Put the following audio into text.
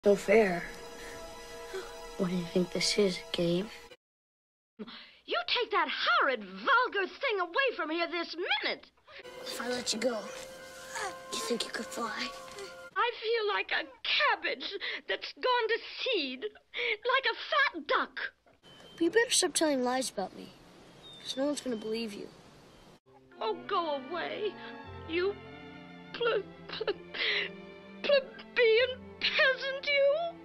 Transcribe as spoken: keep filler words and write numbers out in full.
No fair. What do you think this is, a game? You take that horrid, vulgar thing away from here this minute. If I let you go, do you think you could fly? I feel like a cabbage that's gone to seed, like a fat duck. But you better stop telling lies about me, because no one's going to believe you. Oh, go away, you pl- pl- plebeian peasant, you.